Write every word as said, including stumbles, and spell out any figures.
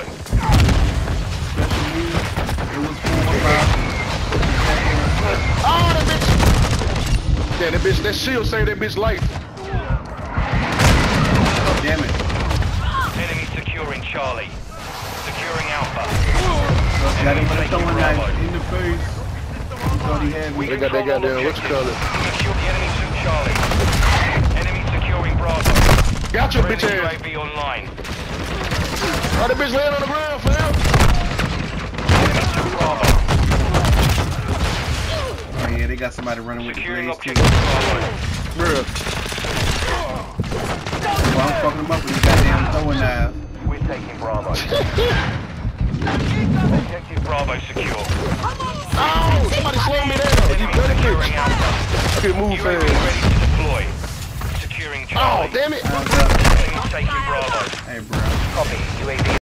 It was four five. Oh, that bitch! Yeah, that bitch, that shield say that bitch light. Oh, damn it. Enemy securing Charlie. Securing Alpha. Got him with a throwing knife in the face. He thought he had me. They got that goddamn, what you call it? Secure the enemy to Charlie. Enemy securing Bravo. Got your bitch Friendly U A ass. V online. Oh, that bitch laying on the ground, fam. Enemy to Bravo. Oh yeah, they got somebody running with the Securing blades too. objective Bravo. Bruh. Well, I'm fucking him up with his goddamn throwing knife. We're taking Bravo. Objective Bravo secure. Oh, somebody slow me down. You Enemy better securing bitch. Alpha. I can move U A V fast. ready to deploy. Securing Oh, Charlie. damn it. Time's up. Enemy taking Bravo. Hey, bro. Copy. U A V